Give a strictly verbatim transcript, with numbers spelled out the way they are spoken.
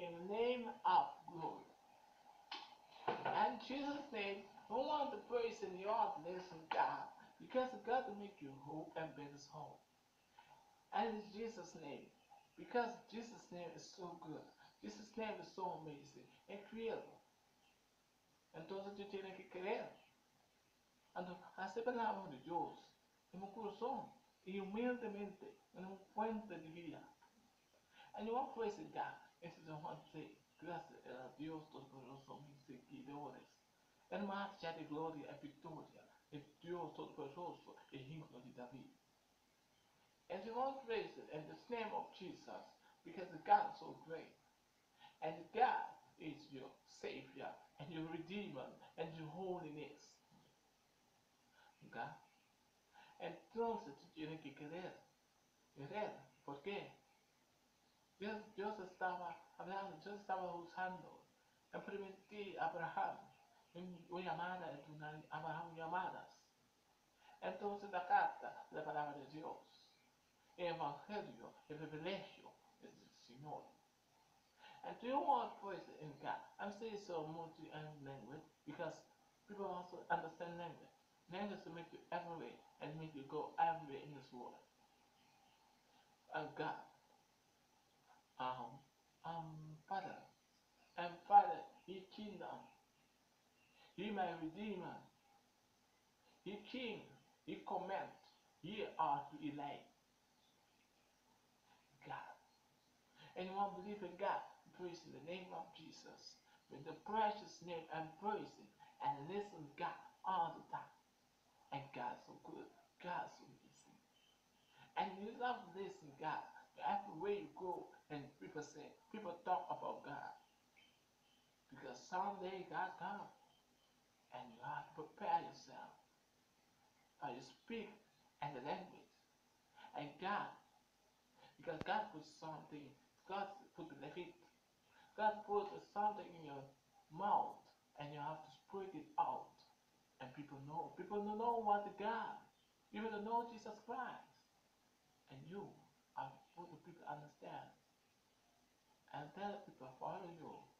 in the name of glory. And Jesus' name, we want to praise in the ordinance of God, because God will make you whole and make us whole. And in Jesus' name, because Jesus' name is so good, Jesus' name is so amazing and creative. Entonces tú tienes que creer. Entonces, hace palabras de Dios en un corazón y humildemente en un fuente de vida. And you want to praise God. Este es Juan seis. Gracias a Dios Todopoderoso, mis seguidores. En marcha de gloria y victoria, el Dios Todopoderoso, el himno de David. And you want to praise it in the name of Jesus, because God is so great. And God is your Savior, and your Redeemer, and your holiness. ¿Okay? Entonces tú tienes que creer. Creer. ¿Por qué? Dios, Dios estaba hablando, Dios estaba usando en permitir a Abraham una llamada, una Abraham llamadas. Entonces la carta, la palabra de Dios, el evangelio, el privilegio es del Señor. And do you want to praise in God? I'm saying so multi language because people also understand language. Language will make you everywhere and make you go everywhere in this world. And God, um, um, Father, and Father, He kingdom, He my Redeemer, He King, He command, He are to elect God. And you want to believe in God, praise in the name of Jesus, with the precious name and praise Him, and listen to God all the time. And God's so good, God's so amazing. And you love to listen to God. Everywhere you go, and people say, people talk about God. Because someday God comes, and you have to prepare yourself. How you speak and the language. And God, because God puts something, God put the feet, God put something in your mouth, and you have to speak it out. And people know. People don't know what the God. People don't know Jesus Christ. And you are supposed to people understand. And tell people follow you.